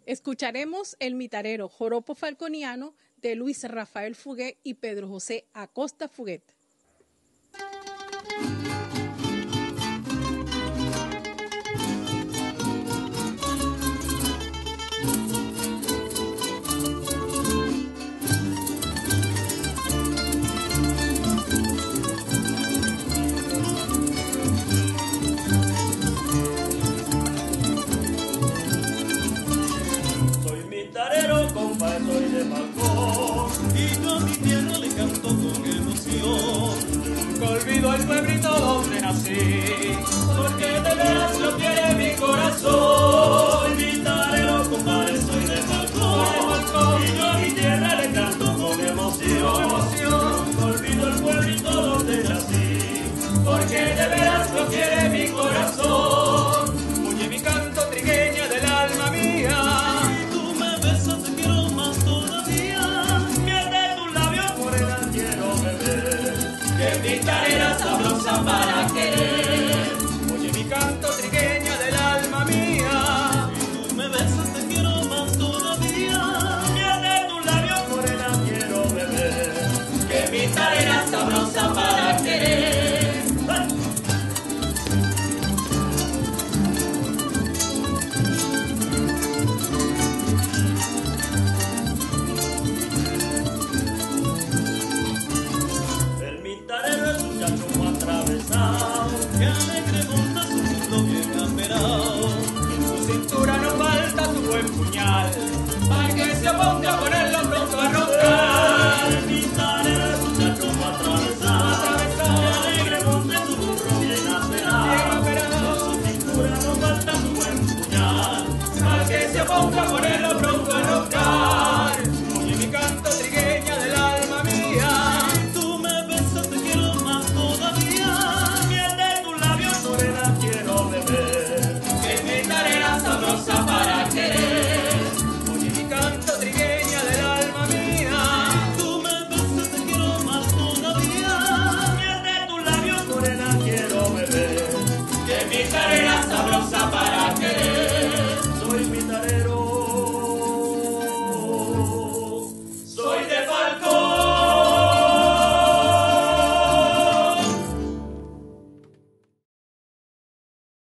Escucharemos El Mitarero, joropo falconiano de Luis Rafael Fuguet y Pedro José Acosta Fuguet. Soy de Falcón y yo a mi tierra le canto con emoción. Nunca olvido el pueblito donde nací, porque de veras lo quiere mi corazón. Mi tarero, compadre, soy de Falcón y yo a mi tierra le canto con emoción. Nunca olvido el pueblito donde nací, porque de veras lo quiere mi corazón. Oye mi canto trigueña del alma mía. Mi tarera sabrosa para querer. Oye mi canto trigueña del alma mía. Si tú me besas te quiero más todavía. Viene tu labio morena quiero beber. Que mi tarera sabrosa para querer. Que alegre monta su mundo bien aperado. En su cintura no falta su buen puñal, para que se ponga con él.